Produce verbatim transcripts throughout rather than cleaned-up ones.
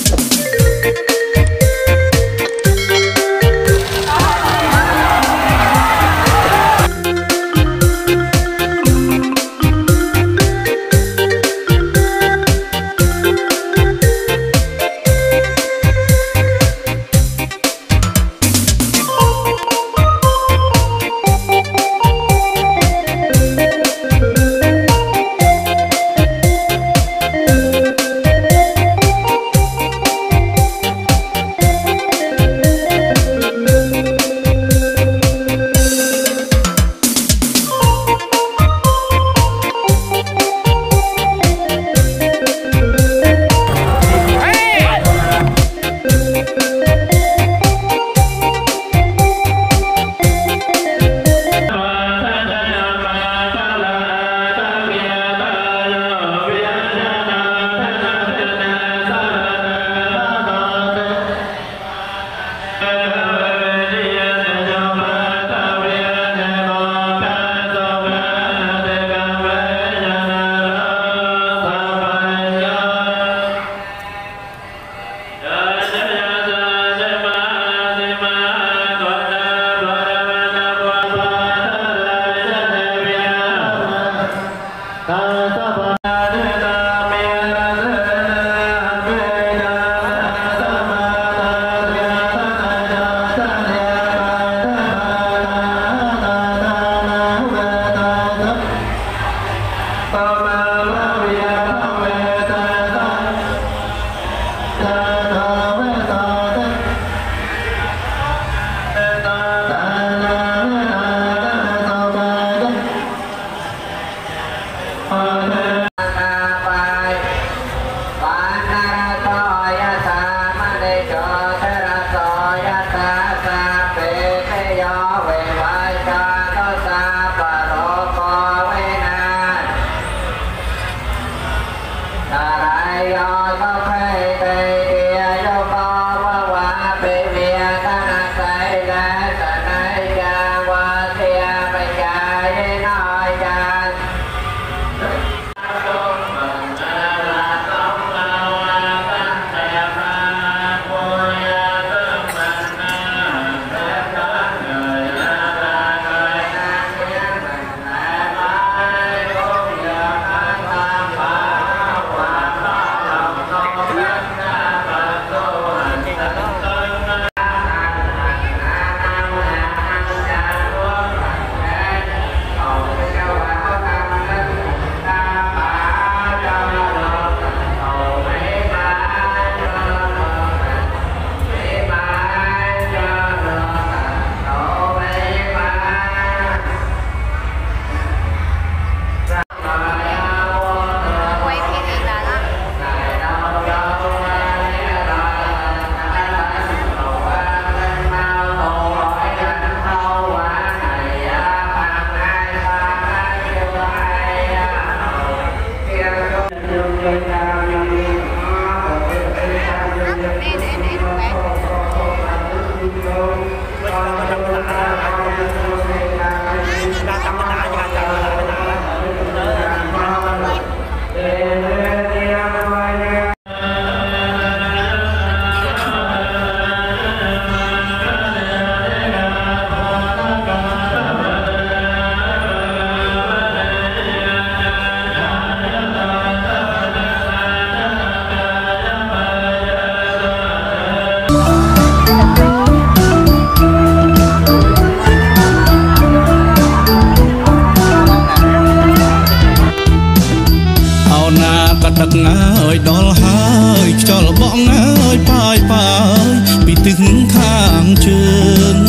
ơi đo hơi cho là bóng ơi phai phai bị từng tháng trường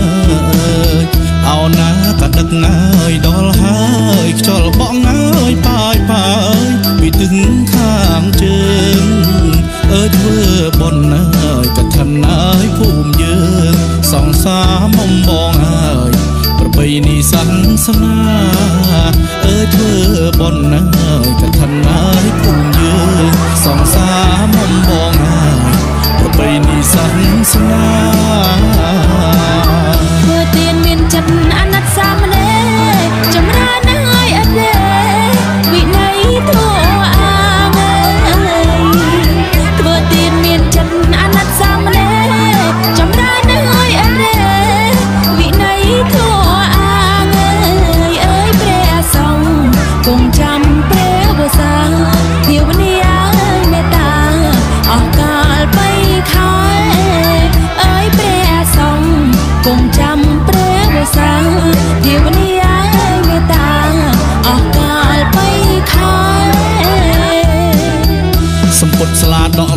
ơi ao na cả đất ơi đo hơi cho là bóng ơi phai phai bị từng tháng trường ơi thưa bon ơi cả thân ơi phùm dương song xa mong bong ơi bây ni sáng sáng ơi thưa bon ơi cả thân ơi phùm dương song xa mong bong ơi bây ni sáng sáng mưa tiền miền chân ăn nát xa mà nè chấm ra nơi ăn nè vị này thua à ơi mưa tiền miền chân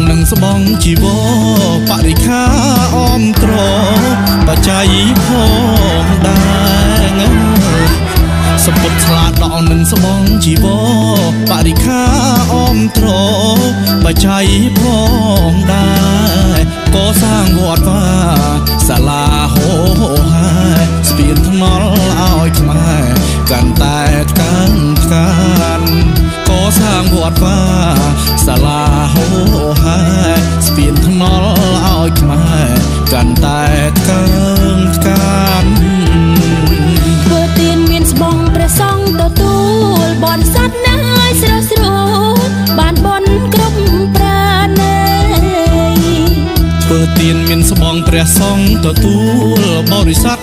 នឹងស្បងជីវរបរិខាអមត្របច្ច័យផងដែរសពុតឆ្លាតដល់នឹងស្បងជីវរបរិខាអមត្របច្ច័យផងដែរក៏សាងវត្តវាសាលាហោហាស្ពានថ្នល់ឲ្យខ្មែរកាន់តែកាន់កាន់ក៏សាងវត្តវាសាលាហោហាស្ពានថ្នល់ឲ្យខ្មែរកាន់តែកាន់កាន់ធ្វើទានមានស្បងព្រះសង្ឃទទួលបនសัตว์ណាយស្រស់ស្រួលបានបនគ្រប់ប្រាណេធ្វើទានមានស្បងព្រះសង្ឃទទួលបរិស័ទ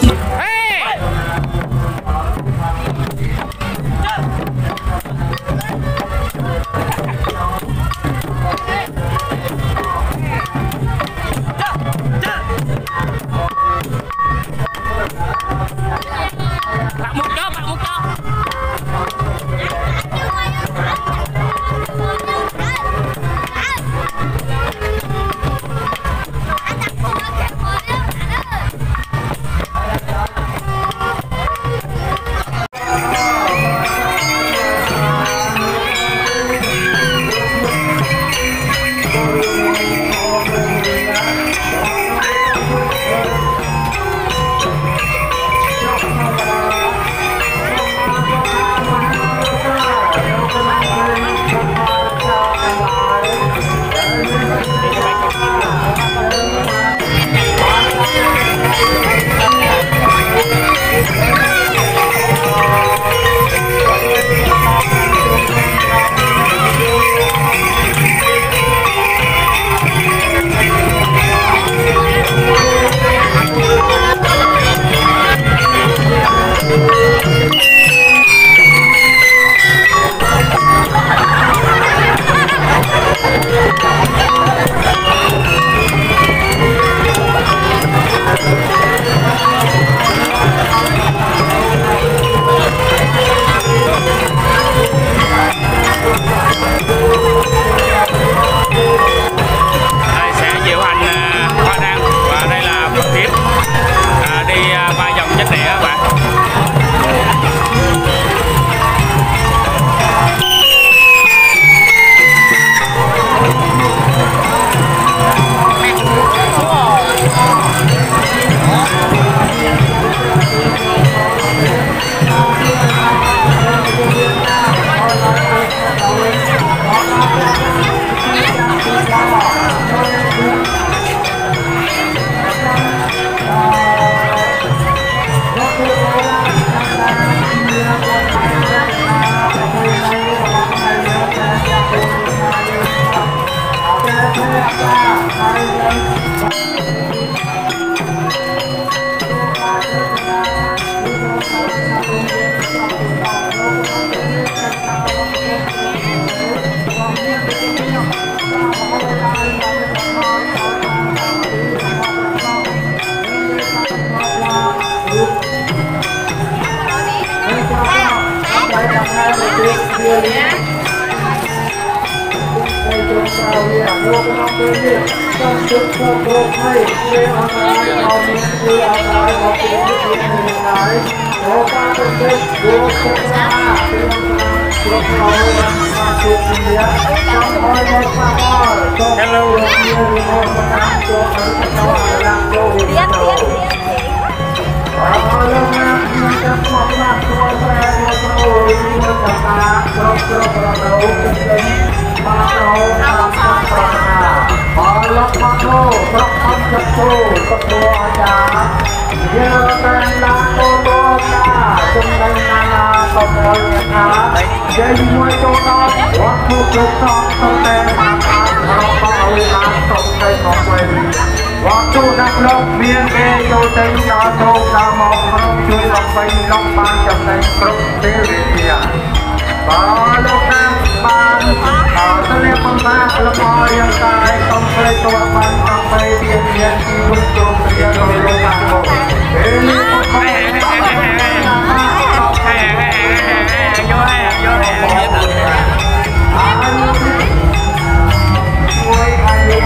Hãy subscribe cho kênh Ghiền Mì Gõ để không bỏ lỡ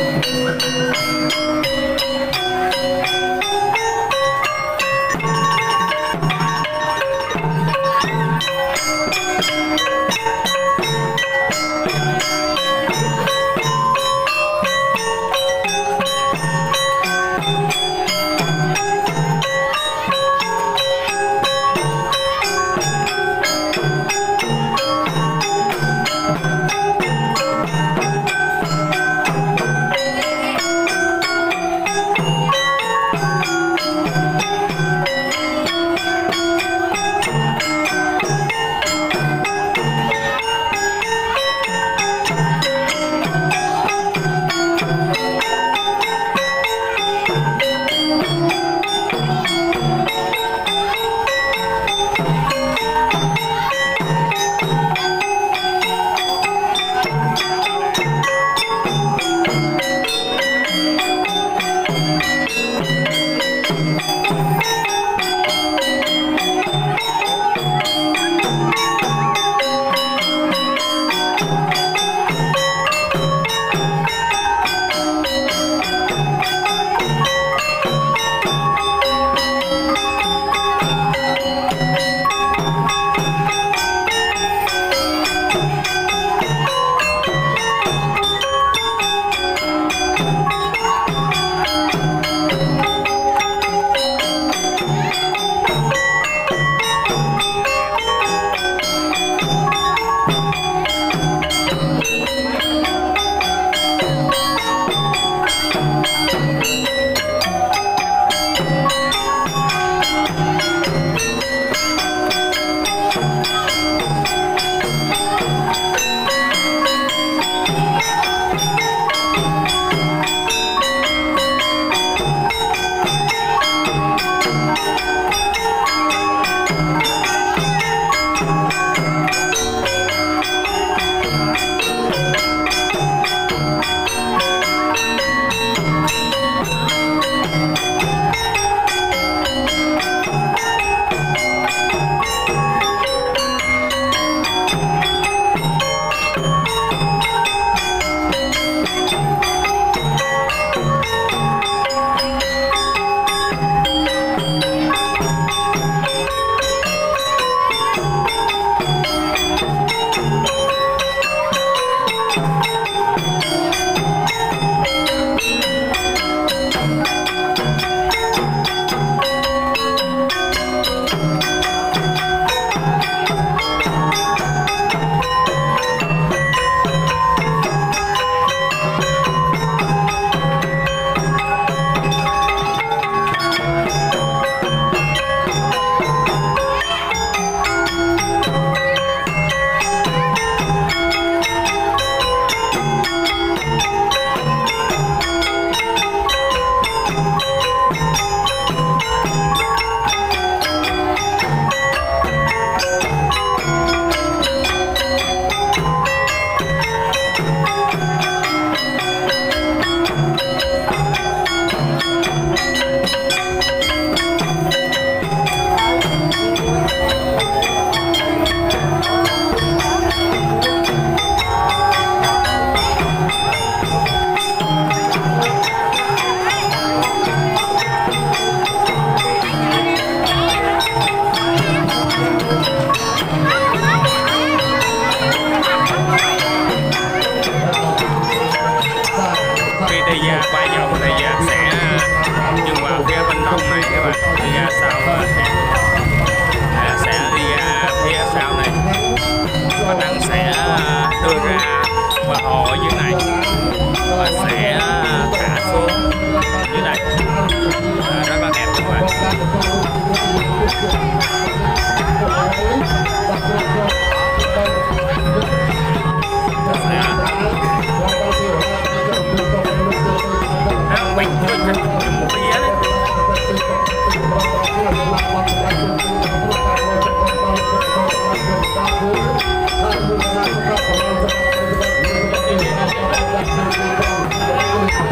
Thank you.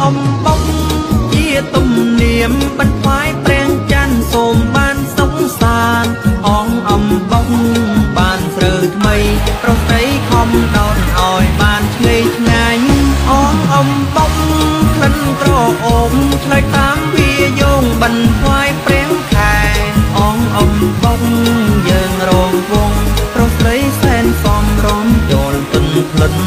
អំបុកជាទំនៀមបន្ថែមព្រះច័ន្ទសូមបានសុខសាន្តអងអំបុកបានស្រើថ្មីប្រស្រីខំដោតឲ្យបានឆ្ងាយឆ្ងាញ់អងអំបុកក្លិនក្រអូបឆ្លើយតាមវាយោងបន្ថែមព្រះខែអងអំបុកយើងរងវងប្រស្រីសែនសំរំចូលទុនផ្លិន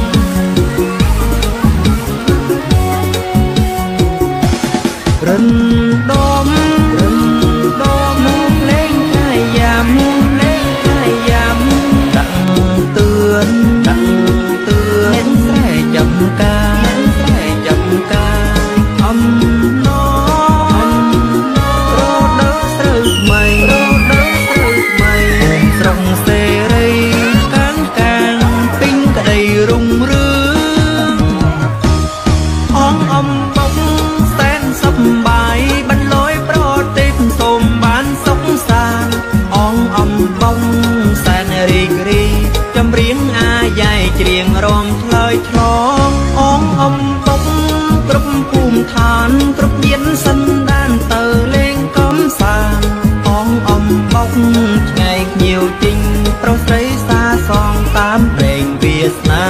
រិនដុំរិនដុំលេងកាយយ៉ាំលេងកាយយ៉ាំដាក់ទឿនដាក់ទឿនអ្នកស្រែចំការអ្នកស្រែចំការអំណអំណរដូវស្រូវថ្មីរដូវស្រូវថ្មីស្រងសេរីកានកាងពេញក្តីរុងរឿងអងអំបុកសែនសប្បាយបន្លយប្រទេពសូមបានសុខសាន្តអងអំបុកសែនរីករាយចម្រៀងអាយ៉ៃច្រៀងរំឆ្លើយឆ្លងអងអំបុកគ្រប់ភូមិឋានគ្រប់ញាតិសន្តានទៅលេងកំសាន្តអងអំបុកឆ្ងាយញៀវជិញប្រុសស្រីសាសងតាមព្រេងវាសនា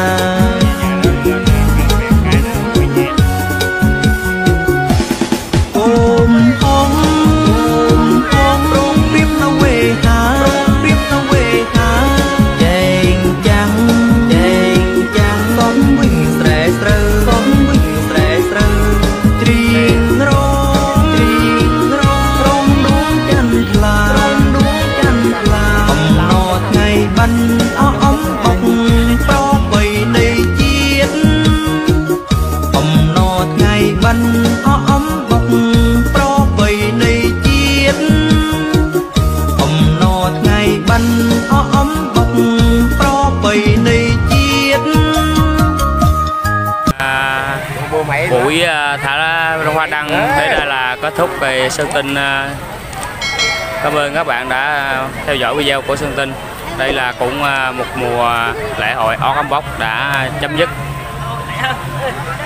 អូមអងអូមអងរងព្រៀបនៅវេហារងព្រៀបនៅវេហាចែងចាំងចែងចាំងសំវិញស្រែស្រូវសំវិញស្រែស្រូវច្រៀងរងច្រៀងរងរងដួងច័ន្ទថ្លារងដួងច័ន្ទថ្លាអំណរថ្ងៃបិណ្ឌអអំបុកប្របីនៃជាតិអំណរថ្ងៃបិណ្ឌអអំបុកប្របីនៃជាតិអំណរថ្ងៃបិណ្ឌអអំបុកប្របីនៃជាតិ buổi thả hoa đăng thế ra là kết thúc về Sơn Tinh. Cảm ơn các bạn đã theo dõi video của Sơn Tinh. Đây là cũng một mùa lễ hội Ong Âm Bốc đã chấm dứt.